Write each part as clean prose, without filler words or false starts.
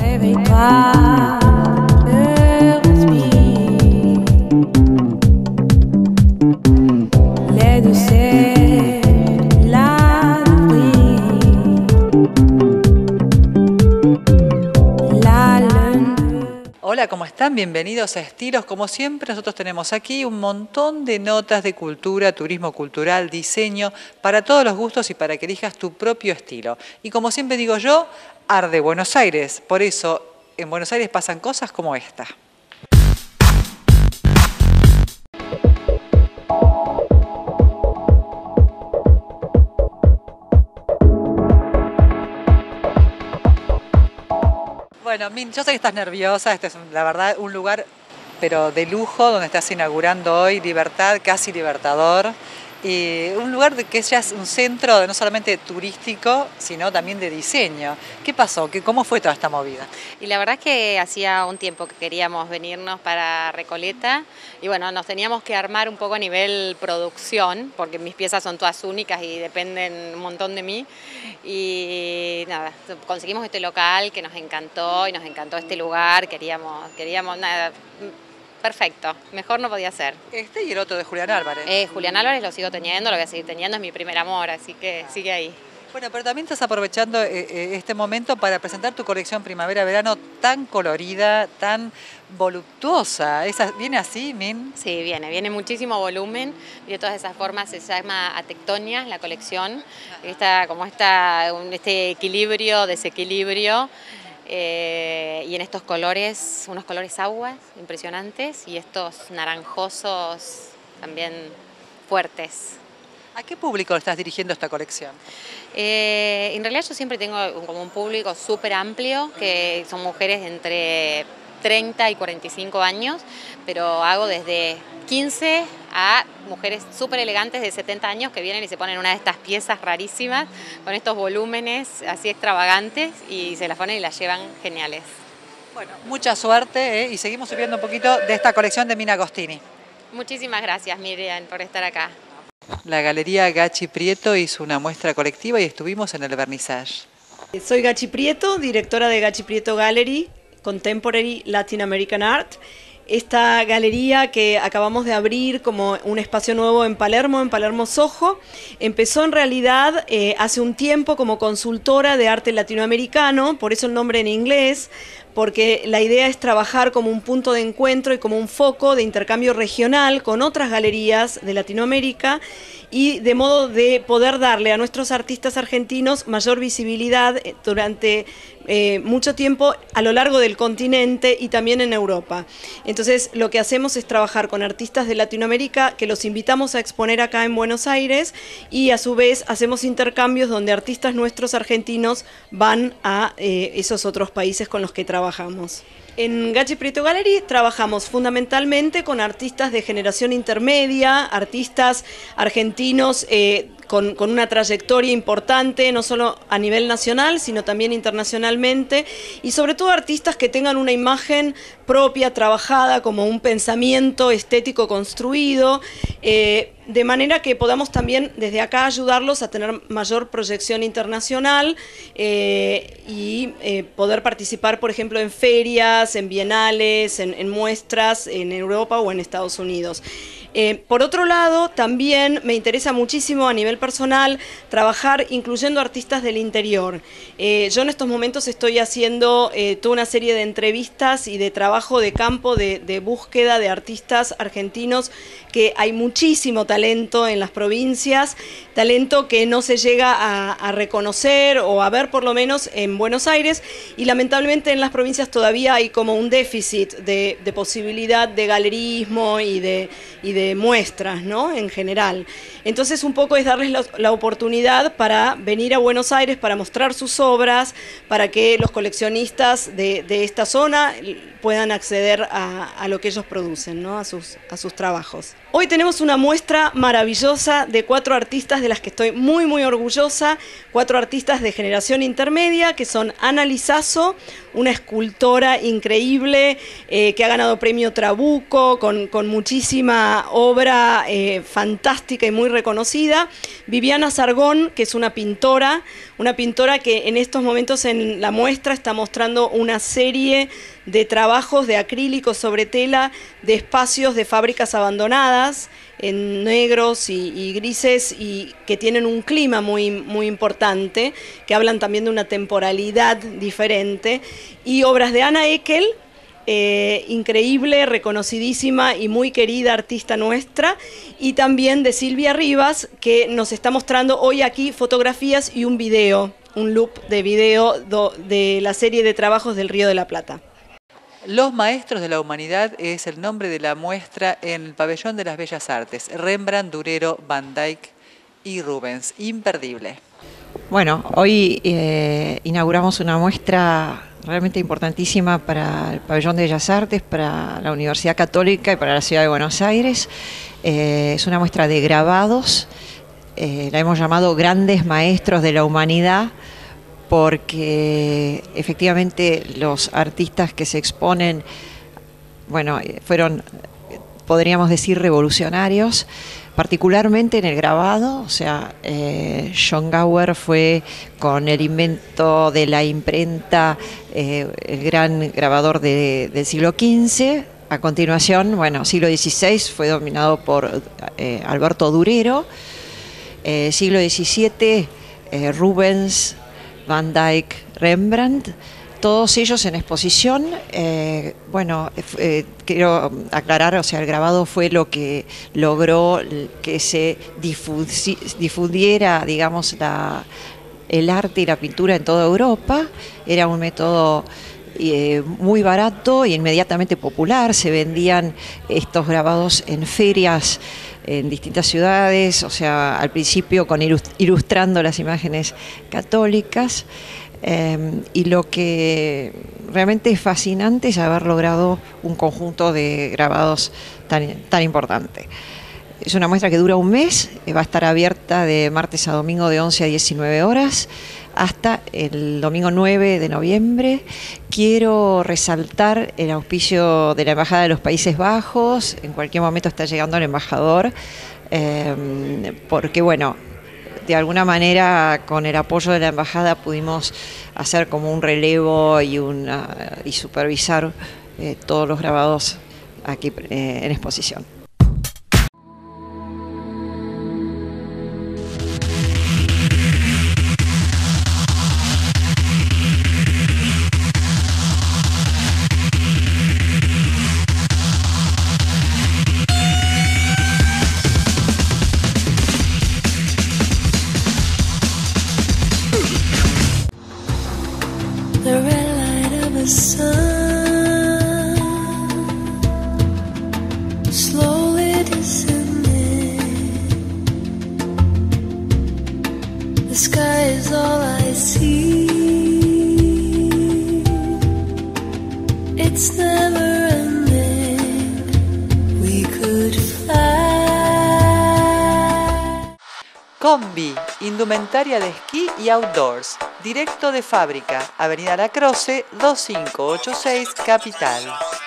Réveille-toi, respire. Les deux c'est la nuit. La lune. Hola, ¿cómo están? Bienvenidos a Estilos. Como siempre, nosotros tenemos aquí un montón de notas de cultura, turismo cultural, diseño, para todos los gustos y para que elijas tu propio estilo. Y como siempre digo yo, arde Buenos Aires. Por eso, en Buenos Aires pasan cosas como esta. Bueno, Min, yo sé que estás nerviosa, este es la verdad un lugar pero de lujo donde estás inaugurando hoy Libertad, casi Libertador, y un lugar que ya es un centro no solamente turístico, sino también de diseño. ¿Qué pasó? ¿Cómo fue toda esta movida? Y la verdad es que hacía un tiempo que queríamos venirnos para Recoleta y bueno, nos teníamos que armar un poco a nivel producción, porque mis piezas son todas únicas y dependen un montón de mí. Y nada, conseguimos este local que nos encantó y nos encantó este lugar, queríamos nada, perfecto, mejor no podía ser. Este y el otro de Julián Álvarez. Julián Álvarez lo sigo teniendo, lo voy a seguir teniendo, es mi primer amor, así que sigue ahí. Bueno, pero también estás aprovechando este momento para presentar tu colección primavera-verano tan colorida, tan voluptuosa. ¿Viene así, Min? Sí, viene muchísimo volumen y de todas esas formas se llama Atectonia la colección. Este equilibrio, desequilibrio. Y en estos colores, unos colores aguas impresionantes y estos naranjosos también fuertes. ¿A qué público estás dirigiendo esta colección? En realidad yo siempre tengo como un público súper amplio, que son mujeres entre 30 y 45 años, pero hago desde 15 a mujeres súper elegantes de 70 años que vienen y se ponen una de estas piezas rarísimas con estos volúmenes así extravagantes y se las ponen y las llevan geniales. Bueno, mucha suerte y seguimos subiendo un poquito de esta colección de Min Agostini. Muchísimas gracias, Miriam, por estar acá. La Galería Gachi Prieto hizo una muestra colectiva y estuvimos en el vernissage. Soy Gachi Prieto, directora de Gachi Prieto Gallery, Contemporary Latin American Art. Esta galería que acabamos de abrir como un espacio nuevo en Palermo Soho, empezó en realidad hace un tiempo como consultora de arte latinoamericano, por eso el nombre en inglés, porque la idea es trabajar como un punto de encuentro y como un foco de intercambio regional con otras galerías de Latinoamérica y de modo de poder darle a nuestros artistas argentinos mayor visibilidad durante mucho tiempo a lo largo del continente y también en Europa. Entonces lo que hacemos es trabajar con artistas de Latinoamérica que los invitamos a exponer acá en Buenos Aires y a su vez hacemos intercambios donde artistas nuestros argentinos van a esos otros países con los que trabajamos. En Gachi Prieto Gallery trabajamos fundamentalmente con artistas de generación intermedia, artistas argentinos con una trayectoria importante, no solo a nivel nacional, sino también internacionalmente, y sobre todo artistas que tengan una imagen propia, trabajada, como un pensamiento estético construido, de manera que podamos también desde acá ayudarlos a tener mayor proyección internacional y poder participar, por ejemplo, en ferias, en bienales, en muestras en Europa o en Estados Unidos. Por otro lado, también me interesa muchísimo a nivel personal trabajar incluyendo artistas del interior. Yo en estos momentos estoy haciendo toda una serie de entrevistas y de trabajo de campo, de búsqueda de artistas argentinos, que hay muchísimo talento en las provincias, talento que no se llega a reconocer o a ver por lo menos en Buenos Aires, y lamentablemente en las provincias todavía hay como un déficit de posibilidad de galerismo y de muestras, ¿no? En general. Entonces un poco es darles la oportunidad para venir a Buenos Aires, para mostrar sus obras, para que los coleccionistas de esta zona puedan acceder a lo que ellos producen, ¿no? a sus trabajos. Hoy tenemos una muestra maravillosa de 4 artistas de las que estoy muy orgullosa, 4 artistas de generación intermedia, que son Ana Lizazo, una escultora increíble que ha ganado premio Trabuco, con muchísima obra fantástica y muy reconocida. Viviana Sargón, que es una pintora que en estos momentos en la muestra está mostrando una serie de trabajos de acrílico sobre tela de espacios de fábricas abandonadas, en negros y grises, y que tienen un clima muy, muy importante, que hablan también de una temporalidad diferente. Y obras de Ana Eckel, increíble, reconocidísima y muy querida artista nuestra, y también de Silvia Rivas, que nos está mostrando hoy aquí fotografías y un video, un loop de video de la serie de trabajos del Río de la Plata. Los Maestros de la Humanidad es el nombre de la muestra en el Pabellón de las Bellas Artes. Rembrandt, Durero, Van Dyck y Rubens. Imperdible. Bueno, hoy inauguramos una muestra realmente importantísima para el Pabellón de Bellas Artes, para la Universidad Católica y para la Ciudad de Buenos Aires. Es una muestra de grabados, la hemos llamado Grandes Maestros de la Humanidad, porque efectivamente los artistas que se exponen, bueno, fueron, podríamos decir, revolucionarios, particularmente en el grabado. O sea, John Gower fue, con el invento de la imprenta, el gran grabador del siglo XV. A continuación, bueno, siglo XVI fue dominado por Alberto Durero. Siglo XVII, Rubens, Van Dyck, Rembrandt, todos ellos en exposición. Quiero aclarar, o sea, el grabado fue lo que logró que se difundiera, digamos, el arte y la pintura en toda Europa. Era un método muy barato e inmediatamente popular. Se vendían estos grabados en ferias en distintas ciudades, o sea, al principio ilustrando las imágenes católicas, y lo que realmente es fascinante es haber logrado un conjunto de grabados tan importante. Es una muestra que dura un mes, va a estar abierta de martes a domingo de 11 a 19 horas hasta el domingo 9 de noviembre. Quiero resaltar el auspicio de la Embajada de los Países Bajos. En cualquier momento está llegando el embajador, porque bueno, de alguna manera con el apoyo de la Embajada pudimos hacer como un relevo y supervisar todos los grabados aquí en exposición. The red light of the sun slowly descending. The sky is all I see. It's never ending. We could fly. Combi, indumentaria de esquí y outdoors. Directo de fábrica, Avenida La Croce, 2586, Capital.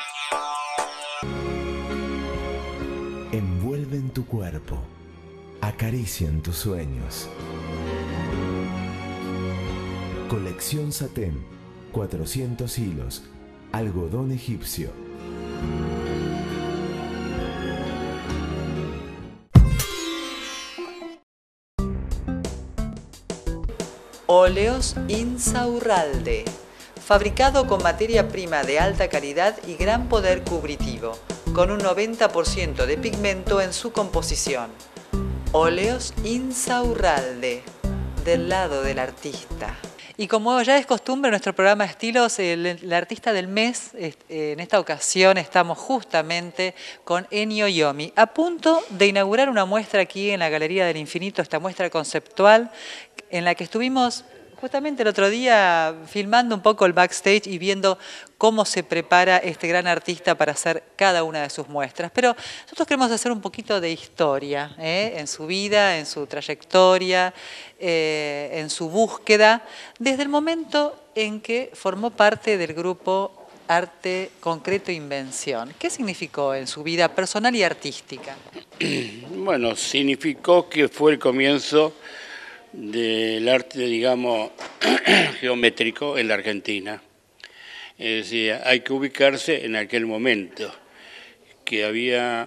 Envuelven tu cuerpo, acarician tus sueños. Colección Satén, 400 hilos, algodón egipcio. Óleos Insaurralde, fabricado con materia prima de alta calidad y gran poder cubritivo, con un 90% de pigmento en su composición. Óleos Insaurralde, del lado del artista. Y como ya es costumbre en nuestro programa Estilos, el artista del mes, en esta ocasión estamos justamente con Ennio Iommi, a punto de inaugurar una muestra aquí en la Galería del Infinito, esta muestra conceptual en la que estuvimos justamente el otro día filmando un poco el backstage y viendo cómo se prepara este gran artista para hacer cada una de sus muestras. Pero nosotros queremos hacer un poquito de historia, en su vida, en su trayectoria, en su búsqueda, desde el momento en que formó parte del grupo Arte Concreto Invención. ¿Qué significó en su vida personal y artística? Bueno, significó que fue el comienzo del arte, digamos, geométrico en la Argentina. Es decir, hay que ubicarse en aquel momento, que había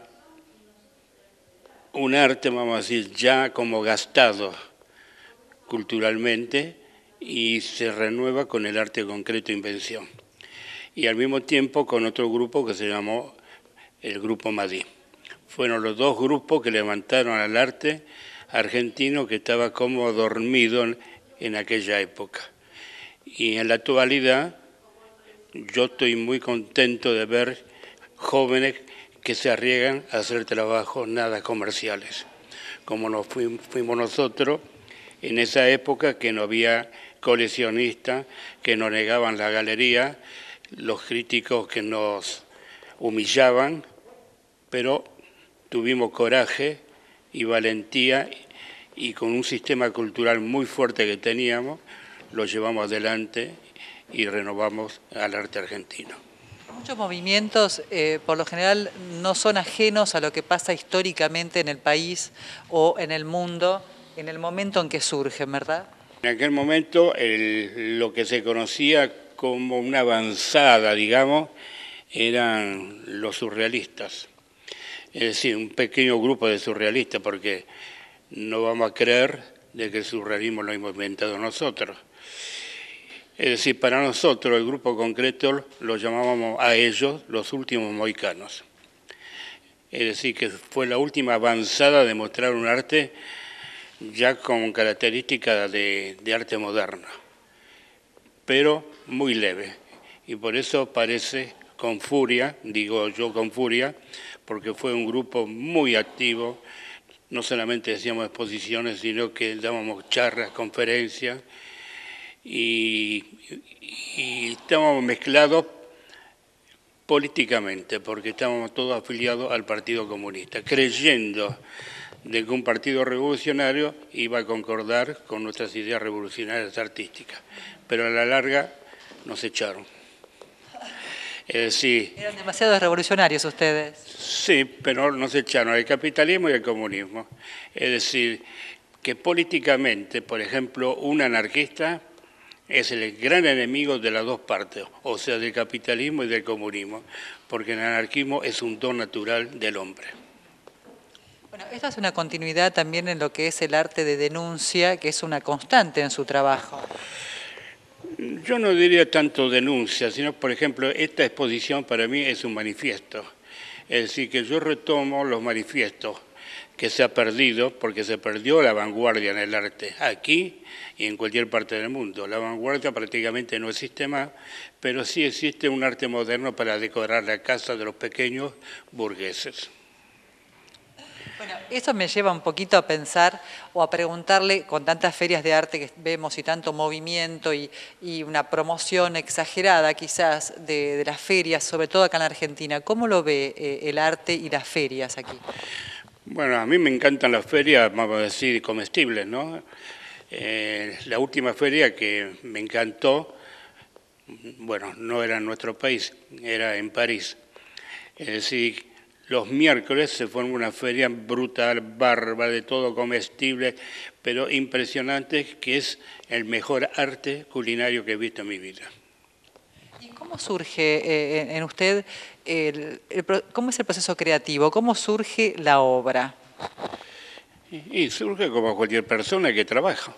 un arte, vamos a decir, ya como gastado culturalmente y se renueva con el arte concreto invención. Y al mismo tiempo con otro grupo que se llamó el Grupo Madí. Fueron los dos grupos que levantaron al arte argentino que estaba como dormido en aquella época. Y en la actualidad yo estoy muy contento de ver jóvenes que se arriesgan a hacer trabajos nada comerciales, como nos fuimos nosotros en esa época que no había coleccionistas, que nos negaban la galería, los críticos que nos humillaban, pero tuvimos coraje y valentía y con un sistema cultural muy fuerte que teníamos, lo llevamos adelante y renovamos al arte argentino. Muchos movimientos, por lo general, no son ajenos a lo que pasa históricamente en el país o en el mundo en el momento en que surgen, ¿verdad? En aquel momento lo que se conocía como una avanzada, digamos, eran los surrealistas. Es decir, un pequeño grupo de surrealistas, porque no vamos a creer de que el surrealismo lo hemos inventado nosotros. Es decir, para nosotros, el grupo concreto, lo llamábamos a ellos los últimos mohicanos. Es decir, que fue la última avanzada de mostrar un arte ya con características de arte moderno, pero muy leve. Y por eso parece con furia, digo yo con furia, porque fue un grupo muy activo. No solamente hacíamos exposiciones, sino que dábamos charlas, conferencias, y estábamos mezclados políticamente, porque estábamos todos afiliados al Partido Comunista, creyendo de que un partido revolucionario iba a concordar con nuestras ideas revolucionarias artísticas, pero a la larga nos echaron. Es decir, Eran demasiados revolucionarios ustedes. sí, pero nos echaron el capitalismo y el comunismo. Es decir, que políticamente, por ejemplo, un anarquista es el gran enemigo de las dos partes, o sea, del capitalismo y del comunismo, porque el anarquismo es un don natural del hombre. Bueno, esta es una continuidad también en lo que es el arte de denuncia, que es una constante en su trabajo. Yo no diría tanto denuncia, sino, por ejemplo, esta exposición para mí es un manifiesto. Es decir, que yo retomo los manifiestos que se ha perdido, porque se perdió la vanguardia en el arte, aquí y en cualquier parte del mundo. La vanguardia prácticamente no existe más, pero sí existe un arte moderno para decorar la casa de los pequeños burgueses. Bueno, eso me lleva un poquito a pensar o a preguntarle, con tantas ferias de arte que vemos y tanto movimiento y una promoción exagerada quizás de las ferias, sobre todo acá en la Argentina, ¿cómo lo ve el arte y las ferias aquí? Bueno, a mí me encantan las ferias, vamos a decir, comestibles, ¿no? La última feria que me encantó, bueno, no era en nuestro país, era en París. Es decir, los miércoles se forma una feria brutal, bárbara, de todo comestible, pero impresionante, que es el mejor arte culinario que he visto en mi vida. ¿Y cómo surge en usted, cómo es el proceso creativo? ¿Cómo surge la obra? Y surge como cualquier persona que trabaja.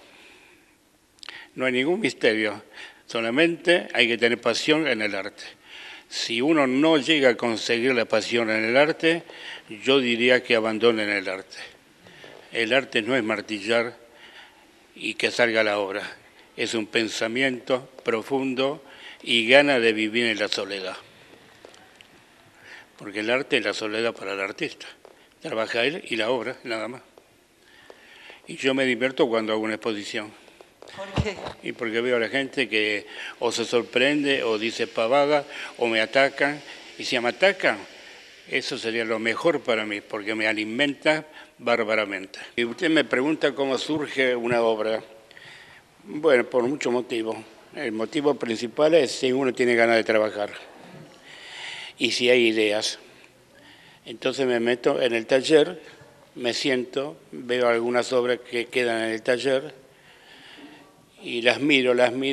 No hay ningún misterio, solamente hay que tener pasión en el arte. Si uno no llega a conseguir la pasión en el arte, yo diría que abandonen el arte. El arte no es martillar y que salga la obra. Es un pensamiento profundo y gana de vivir en la soledad. Porque el arte es la soledad para el artista. Trabaja él y la obra, nada más. Y yo me divierto cuando hago una exposición. ¿Por qué? Y porque veo a la gente que o se sorprende o dice pavada o me atacan. Y si me atacan, eso sería lo mejor para mí, porque me alimenta bárbaramente. Y usted me pregunta cómo surge una obra. Bueno, por muchos motivos. El motivo principal es si uno tiene ganas de trabajar y si hay ideas. Entonces me meto en el taller, me siento, veo algunas obras que quedan en el taller y las miro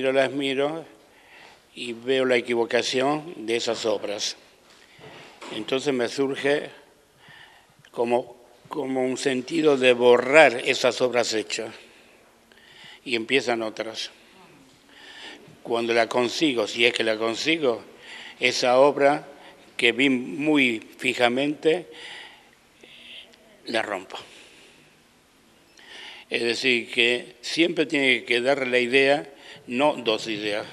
y veo la equivocación de esas obras. Entonces me surge como un sentido de borrar esas obras hechas y empiezan otras. Cuando la consigo, si es que la consigo, esa obra que vi muy fijamente, la rompo. Es decir, que siempre tiene que dar la idea, no dos ideas.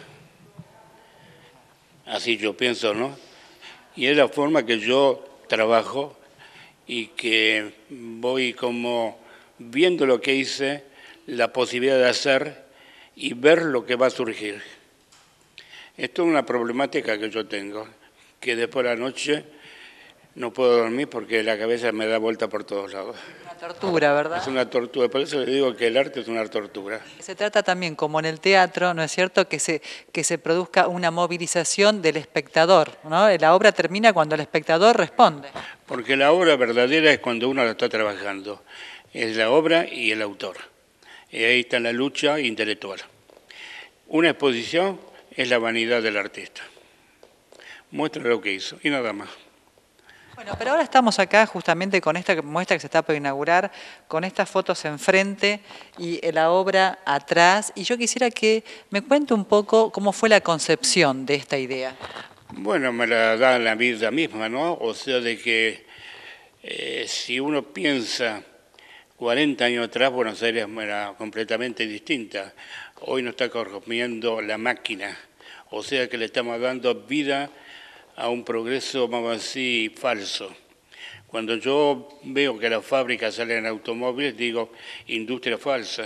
Así yo pienso, ¿no? Y es la forma que yo trabajo y que voy como viendo lo que hice, la posibilidad de hacer y ver lo que va a surgir. Esto es una problemática que yo tengo, que después de la noche no puedo dormir porque la cabeza me da vuelta por todos lados. Una tortura, ¿verdad? Es una tortura, por eso le digo que el arte es una tortura. Se trata también, como en el teatro, ¿no es cierto?, que se produzca una movilización del espectador, ¿no? La obra termina cuando el espectador responde. Porque la obra verdadera es cuando uno la está trabajando, es la obra y el autor. Y ahí está la lucha intelectual. Una exposición es la vanidad del artista. Muestra lo que hizo y nada más. Bueno, pero ahora estamos acá justamente con esta muestra que se está por inaugurar, con estas fotos enfrente y la obra atrás. Y yo quisiera que me cuente un poco cómo fue la concepción de esta idea. Bueno, me la da la vida misma, ¿no? O sea, de que si uno piensa 40 años atrás, Buenos Aires era completamente distinta. Hoy nos está corrompiendo la máquina. O sea que le estamos dando vida a un progreso, vamos a decir, falso. Cuando yo veo que las fábricas salen en automóviles, digo, industria falsa.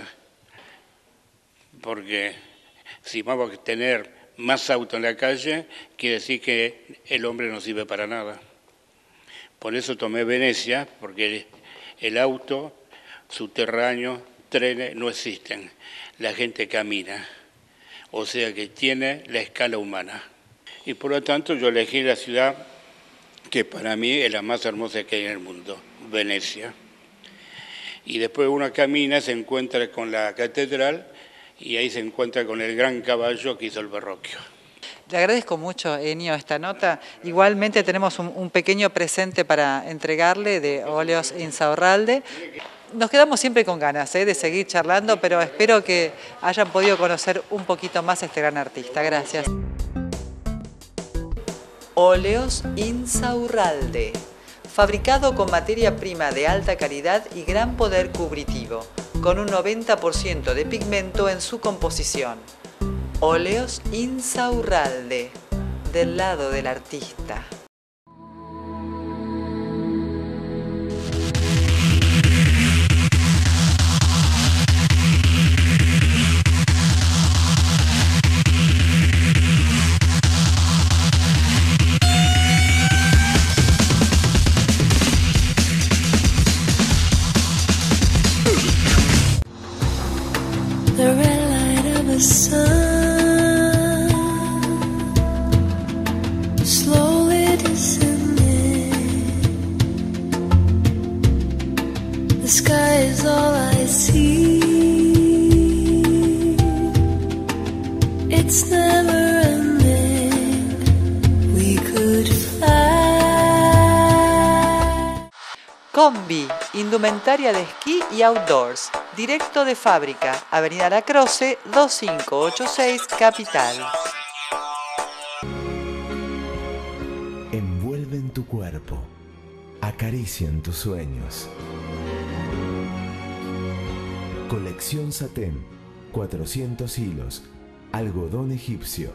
Porque si vamos a tener más autos en la calle, quiere decir que el hombre no sirve para nada. Por eso tomé Venecia, porque el auto, subterráneo, trenes no existen. La gente camina. O sea que tiene la escala humana. Y por lo tanto yo elegí la ciudad que para mí es la más hermosa que hay en el mundo, Venecia. Y después uno camina, se encuentra con la catedral y ahí se encuentra con el gran caballo que hizo el Verrocchio. Le agradezco mucho, Ennio, esta nota. Igualmente tenemos un pequeño presente para entregarle de Óleos Insaurralde. Nos quedamos siempre con ganas de seguir charlando, pero espero que hayan podido conocer un poquito más a este gran artista. Gracias. Óleos Insaurralde, fabricado con materia prima de alta calidad y gran poder cubritivo, con un 90% de pigmento en su composición. Óleos Insaurralde, del lado del artista. The red light of the sun slowly descending. The sky is all I see. It's never ending. We could fly. Combi, indumentaria de esquí y outdoors, directo de fábrica, Avenida La Croce, 2586, Capital. Envuelven tu cuerpo, acarician tus sueños. Colección Satén, 400 hilos, algodón egipcio.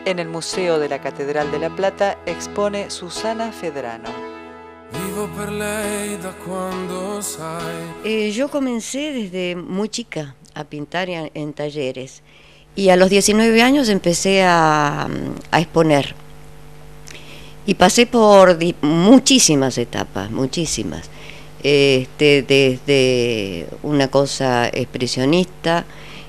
En el Museo de la Catedral de La Plata expone Susana Fedrano. Vivo per lei da quando sai. Yo comencé desde muy chica a pintar en talleres y a los 19 años empecé a exponer. Y pasé por muchísimas etapas, muchísimas. Desde una cosa expresionista,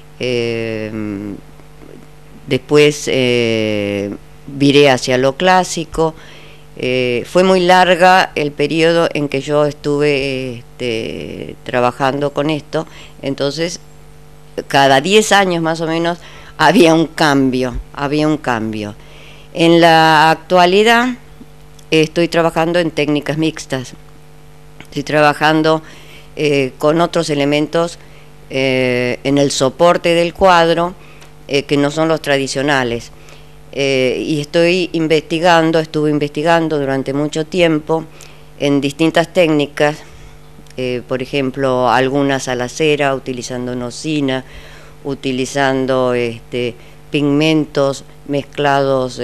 después viré hacia lo clásico. Fue muy larga el periodo en que yo estuve trabajando con esto, entonces cada 10 años más o menos había un cambio. En la actualidad estoy trabajando en técnicas mixtas, estoy trabajando con otros elementos en el soporte del cuadro que no son los tradicionales. Y estuve investigando durante mucho tiempo en distintas técnicas, por ejemplo, algunas a la cera, utilizando nocina, utilizando pigmentos mezclados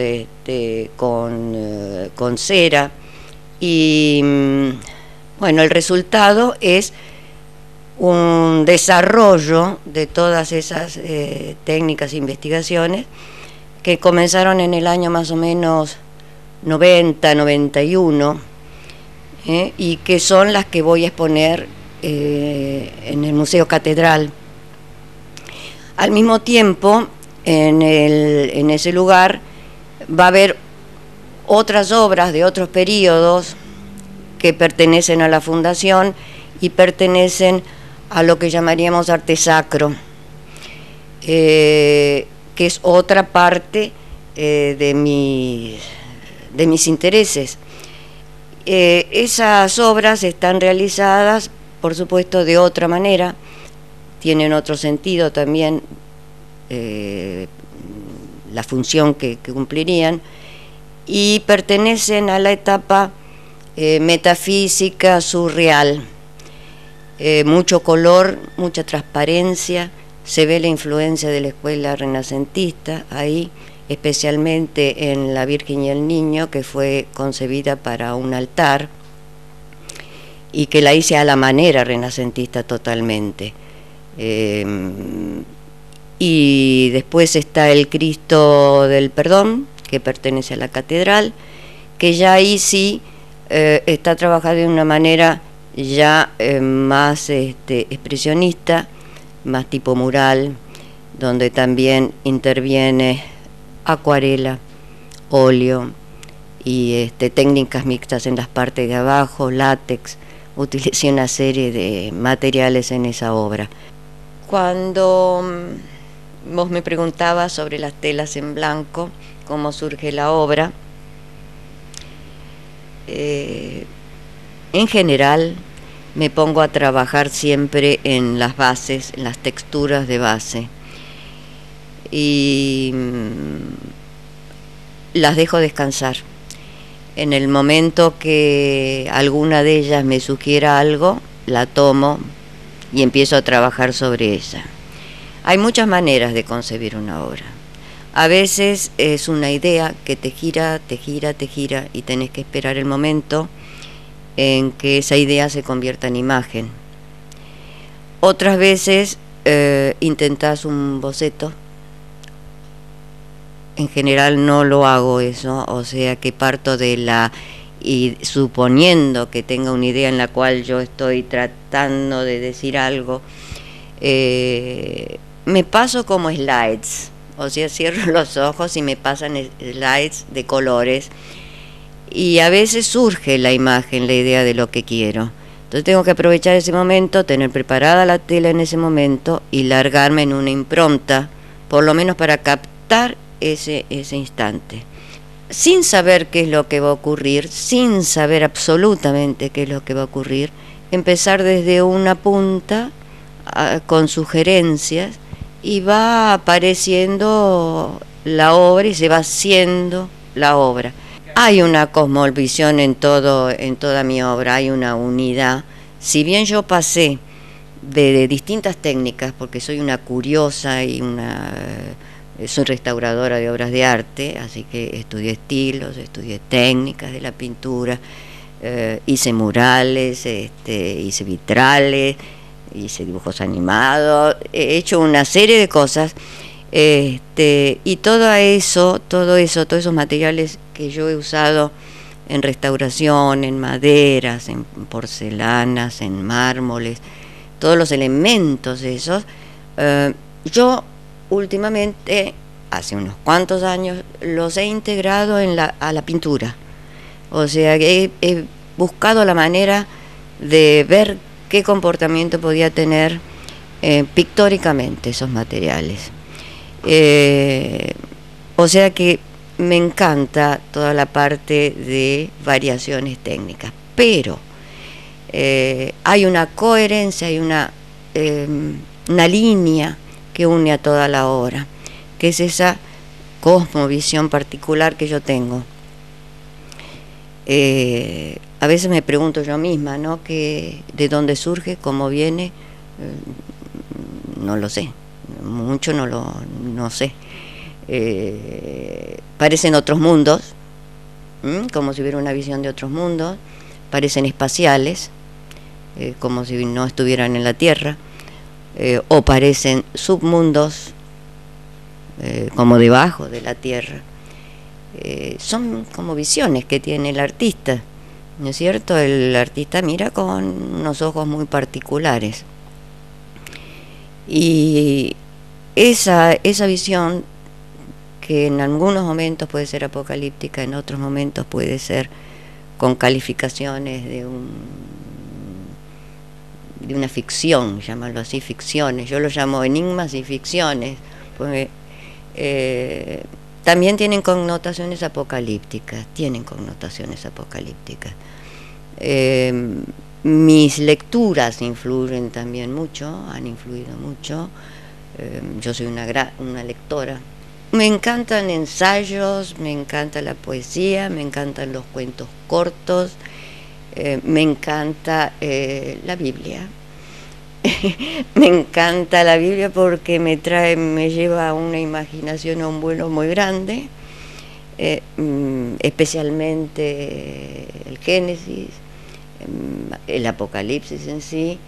con cera, y bueno, el resultado es un desarrollo de todas esas técnicas e investigaciones que comenzaron en el año más o menos 90, 91, y que son las que voy a exponer en el Museo Catedral. Al mismo tiempo, en ese lugar va a haber otras obras de otros periodos que pertenecen a la Fundación y pertenecen a lo que llamaríamos arte sacro, que es otra parte de mis intereses. Esas obras están realizadas, por supuesto, de otra manera, tienen otro sentido también, la función que cumplirían, y pertenecen a la etapa metafísica, surreal. Mucho color, mucha transparencia, se ve la influencia de la escuela renacentista ahí, especialmente en la Virgen y el Niño, que fue concebida para un altar y que la hice a la manera renacentista totalmente. Y después está el Cristo del Perdón, que pertenece a la catedral, que ya ahí sí está trabajado de una manera ya más expresionista, más tipo mural, donde también interviene acuarela, óleo y técnicas mixtas en las partes de abajo, látex. Utilicé una serie de materiales en esa obra. Cuando vos me preguntabas sobre las telas en blanco, cómo surge la obra, en general me pongo a trabajar siempre en las bases, en las texturas de base, y las dejo descansar. En el momento que alguna de ellas me sugiera algo, la tomo y empiezo a trabajar sobre ella. Hay muchas maneras de concebir una obra. A veces es una idea que te gira y tenés que esperar el momento en que esa idea se convierta en imagen. Otras veces intentás un boceto. En general no lo hago eso, o sea que parto y suponiendo que tenga una idea en la cual yo estoy tratando de decir algo, me paso como slides, o sea, cierro los ojos y me pasan slides de colores, y a veces surge la imagen, la idea de lo que quiero. Entonces tengo que aprovechar ese momento, tener preparada la tela en ese momento y largarme en una impronta, por lo menos para captar ese instante, sin saber qué es lo que va a ocurrir, sin saber absolutamente qué es lo que va a ocurrir, empezar desde una punta con sugerencias, y va apareciendo la obra y se va haciendo la obra. Hay una cosmovisión en toda mi obra, hay una unidad. Si bien yo pasé de distintas técnicas, porque soy una curiosa y una Soy restauradora de obras de arte, así que estudié estilos, estudié técnicas de la pintura, hice murales, hice vitrales, hice dibujos animados, he hecho una serie de cosas, y todos esos materiales que yo he usado en restauración, en maderas, en porcelanas, en mármoles, todos los elementos esos, yo últimamente, hace unos cuantos años, los he integrado a la pintura. O sea, que he buscado la manera de ver qué comportamiento podía tener pictóricamente esos materiales. O sea que me encanta toda la parte de variaciones técnicas, pero hay una coherencia, hay una línea que une a toda la obra, que es esa cosmovisión particular que yo tengo. A veces me pregunto yo misma, ¿no?, que de dónde surge, cómo viene, no lo sé, mucho no sé. Parecen otros mundos, como si hubiera una visión de otros mundos, parecen espaciales, como si no estuvieran en la Tierra, o parecen submundos, como debajo de la Tierra. Son como visiones que tiene el artista, ¿no es cierto? El artista mira con unos ojos muy particulares, y esa visión, que en algunos momentos puede ser apocalíptica, en otros momentos puede ser con calificaciones de una ficción, llámalo así, ficciones, yo lo llamo enigmas y ficciones, porque también tienen connotaciones apocalípticas, mis lecturas influyen también mucho, han influido mucho, yo soy una lectora. Me encantan ensayos, me encanta la poesía, me encantan los cuentos cortos, me encanta la Biblia. Me encanta la Biblia porque me lleva a una imaginación, a un vuelo muy grande, especialmente el Génesis, el Apocalipsis en sí.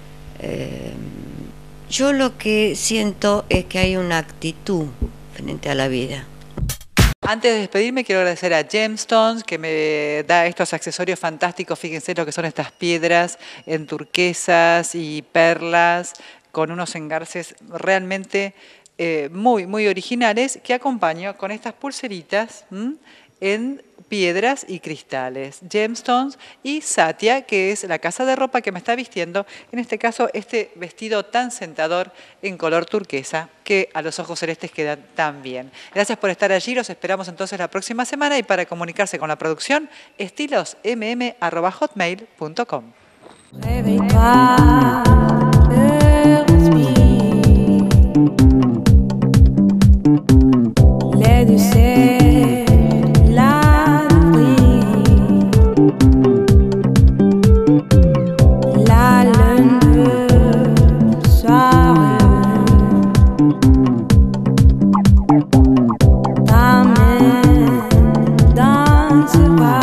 Yo lo que siento es que hay una actitud frente a la vida. Antes de despedirme, quiero agradecer a Gemstones, que me da estos accesorios fantásticos. Fíjense lo que son estas piedras en turquesas y perlas, con unos engarces realmente muy, muy originales, que acompaño con estas pulseritas en piedras y cristales. Gemstones y Satya, que es la casa de ropa que me está vistiendo, en este caso este vestido tan sentador en color turquesa, que a los ojos celestes queda tan bien. Gracias por estar allí, los esperamos entonces la próxima semana, y para comunicarse con la producción, estilosmm@hotmail.com. Survive.